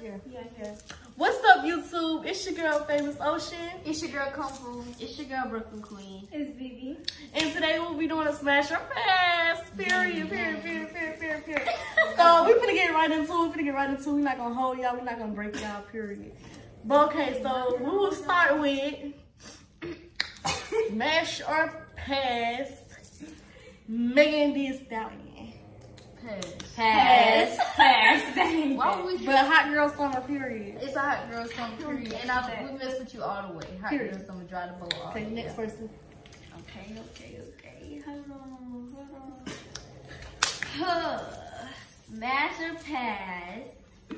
here. Yeah, here. What's up, YouTube? It's your girl, Famous Ocean. It's your girl, Kung Fu. It's your girl, Brooklyn Queen. It's Vivi. And today we'll be doing a smash or pass. Period. So we're gonna get right into it. We're not gonna hold y'all. We're not gonna break y'all. Period. But okay, so we will start with smash or pass. Megan Thee Stallion. Pass. Why would we? But Hot Girl Summer. Period. It's a hot girl summer, period. And we mess with you all the way. Hot girl summer, dry the bowl all the Okay, way. next person. Okay. Hold on. Smash or pass?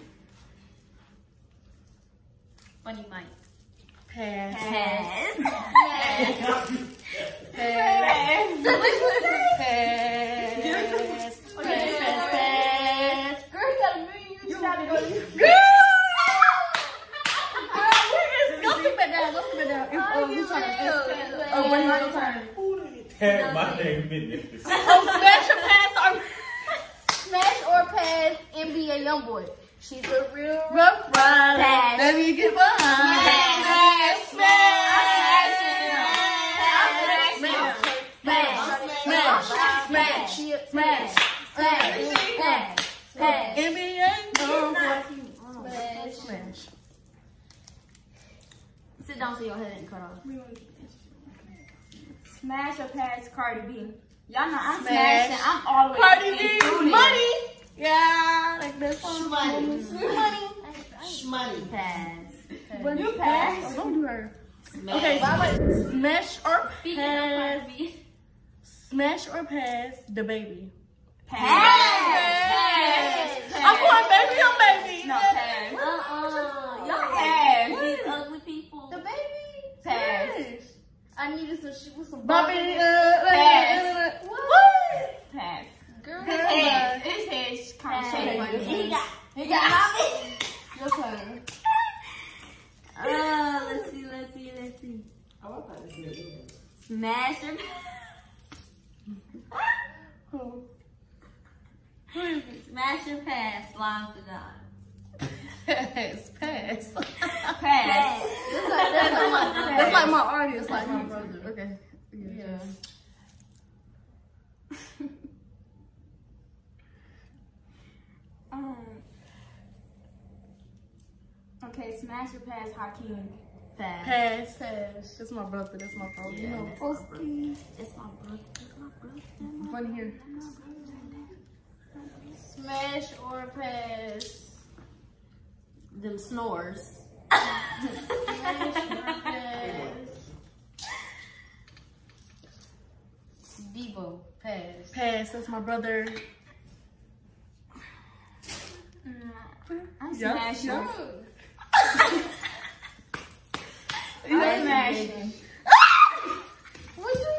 Funny Mike. Pass. Pass. Pass. Girl, you got a million. You got to go. Go sit back down. My name is Smash or pass NBA Youngboy. She's a real rough rider. Pass. Let me get behind. Smash. NBA Smash. Sit down so your head ain't cut off. Smash or pass Cardi B? Y'all know I'm Smash. smashing. I'm all the way Cardi B, included. money. Yeah, like this song. Money. Pass. When you pass, Don't do her. Smash. Okay, smash or Speaking of pass. Cardi B. Smash or pass the baby. pass. I'm going baby on baby. No, pass. Y'all Pass. these ugly people. The baby. Pass. I needed some shit with some Bobby. Pass. What? Pass. Girl, His head kind of shaped like Pass. this. He got Your turn. let's see. Smash or smash or pass, slime for God. Pass. Pass. That's like my artist, like my brother. Okay. Yeah. Okay, smash or pass Hakeem? Pass. Pass. That's my brother. That's my brother. You Yeah, know. that's It's my brother. Funny here. Smash or pass? Them snores. Smash or pass? Devo. Pass. Pass. That's my brother. I'm Yeah, smashing. yeah. I'm smashing. What you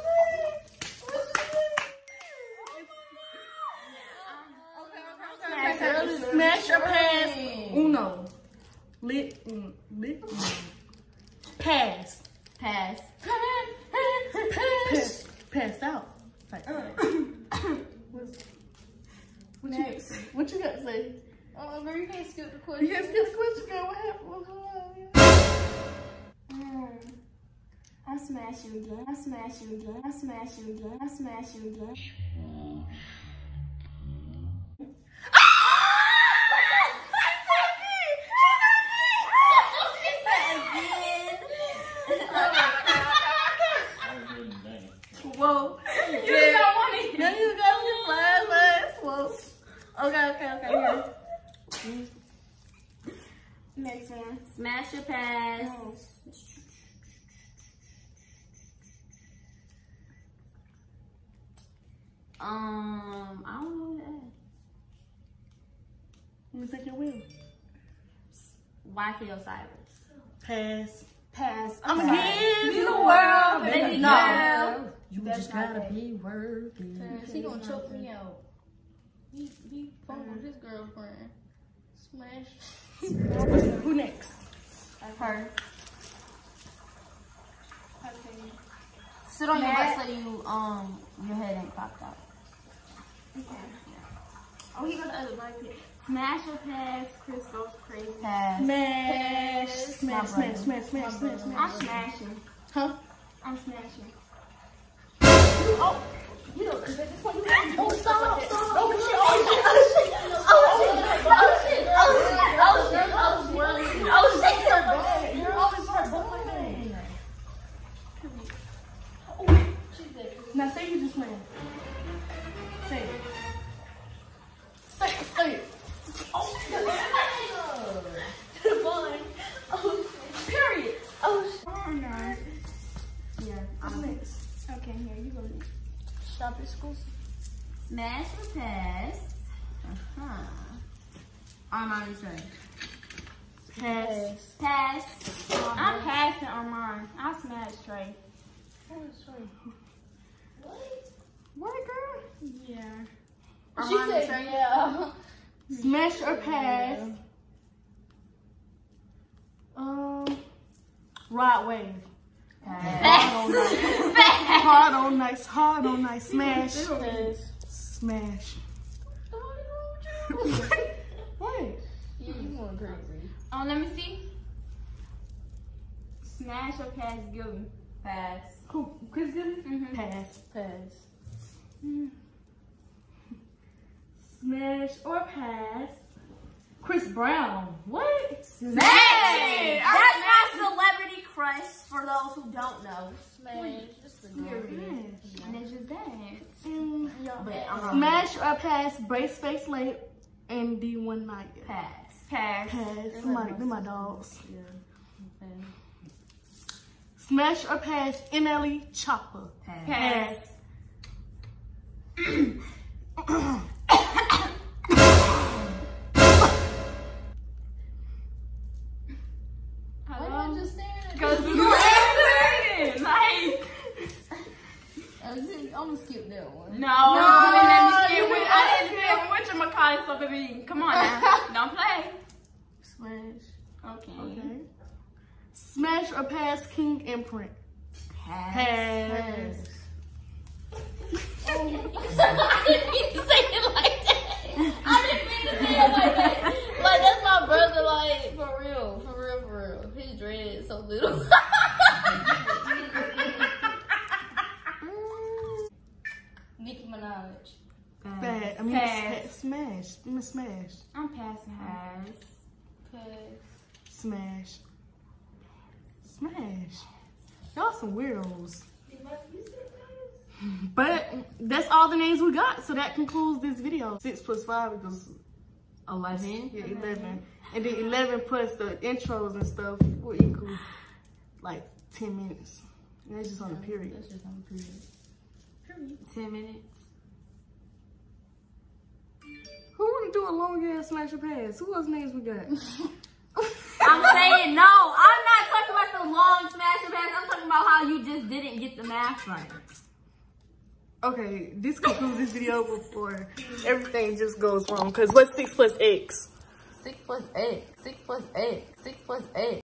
Smash or pass? Uno. Lit. Pass. Pass. Passed out. Like, Next. what you got to say? Oh, girl, you can't skip the You question. can't skip the question, girl. What happened? What's going on? I'm smashing again. Whoa. You got money. Then you got your flashlights. Whoa. Okay. Here. Next one. Smash or pass? I don't know what to ask. Let me take your wheel. YK Osiris. Pass. I'm I'ma give you the world, baby baby girl. girl. You That's just not gotta that. be working. He gonna choke me out. He fucked with his girlfriend. Smash. Who next? Her. Okay. Sit on your Matt. butt so your head ain't popped out. Okay. Oh, he got the other right here. Smash or pass? Chris goes crazy. Pass. Smash. Smash, smash, smash, smash, smash, smash. I'm smashing. Huh? I'm smashing. Oh, you know, because at this point you have to. Oh, stop, stop. Oh, shit, oh, shit, oh, shit. Oh, shit, oh, shit, oh, shit, oh, shit, oh, shit. You're always hurt, both like that. Now say you just playing. Say it. Say it, say it. Oh, shit. Fine. Oh, period. Oh, shit. Oh, no. Yeah, I'm next. Okay, here, you go next. Stop exclusive. Smash or pass? Armani Trey. Pass. Pass. I'm passing on mine. I'll smash Trey. What, girl? Yeah. Armani Trey. Yeah. Smash or pass? Rod wave. Hard on nice, hard on nice. Smash. Smash. What? You going crazy. Oh, let me see. Smash or pass Gilly? Pass. Who? Chris Gilly? Mm-hmm. Pass. Pass. Smash or pass? Chris Brown. What? Smash! That's my celebrity crush for those who don't know. Smash. Smash. And it's just that. But I'm Smash or pass? Brace Face Late and D1 Night. pass. Pass. Pass. They're my dogs. Yeah. Smash or pass? NLE Chopper. Pass. Pass. Why y'all just staring at Because me? you answering. Like, I'm gonna skip that one. no, you didn't let me skip with. I didn't skip with your Macaulay so baby. Come on now. Don't play. Smash. Okay. Okay. Smash or pass? King Imprint. Pass. Pass. I didn't mean to say it like that. I didn't mean to say it like that. Like, that's my brother, like, for real. For real, for real. His dread is so little. Nicki Minaj. Bad. I mean, Pass. smash. Smash. I'm passing her. Pass. Smash. Smash. Y'all some weirdos. But that's all the names we got. So that concludes this video. 6 plus 5 equals 11. yeah, 11. And then 11 plus the intros and stuff will equal like 10 minutes. And that's just on the period. That's just on the period. 10 minutes. Who wanna do a long ass smash or pass? Who else names we got? I'm saying no. I'm not talking about the long smash and pass. I'm talking about how you just didn't get the math right. Okay, this concludes this video before everything just goes wrong. Cause what's 6 plus X? 6 plus 8. 6 plus 8. 6 plus 8.